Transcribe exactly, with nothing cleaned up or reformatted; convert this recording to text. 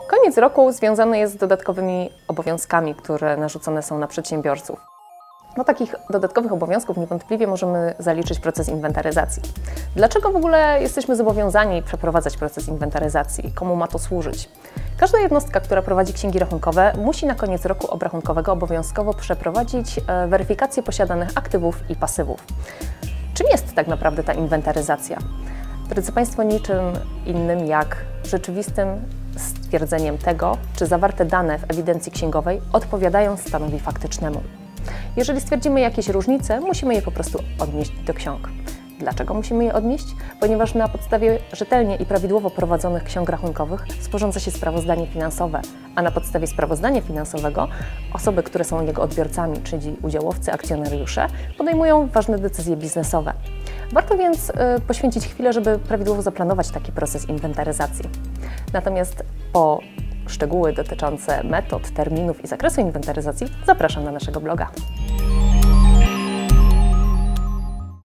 Koniec roku związany jest z dodatkowymi obowiązkami, które narzucone są na przedsiębiorców. Do takich dodatkowych obowiązków niewątpliwie możemy zaliczyć proces inwentaryzacji. Dlaczego w ogóle jesteśmy zobowiązani przeprowadzać proces inwentaryzacji? Komu ma to służyć? Każda jednostka, która prowadzi księgi rachunkowe, musi na koniec roku obrachunkowego obowiązkowo przeprowadzić weryfikację posiadanych aktywów i pasywów. Czym jest tak naprawdę ta inwentaryzacja? Drodzy Państwo, niczym innym jak rzeczywistym stwierdzeniem tego, czy zawarte dane w ewidencji księgowej odpowiadają stanowi faktycznemu. Jeżeli stwierdzimy jakieś różnice, musimy je po prostu odnieść do ksiąg. Dlaczego musimy je odnieść? Ponieważ na podstawie rzetelnie i prawidłowo prowadzonych ksiąg rachunkowych sporządza się sprawozdanie finansowe, a na podstawie sprawozdania finansowego osoby, które są jego odbiorcami, czyli udziałowcy, akcjonariusze, podejmują ważne decyzje biznesowe. Warto więc y, poświęcić chwilę, żeby prawidłowo zaplanować taki proces inwentaryzacji. Natomiast po szczegóły dotyczące metod, terminów i zakresu inwentaryzacji zapraszam na naszego bloga.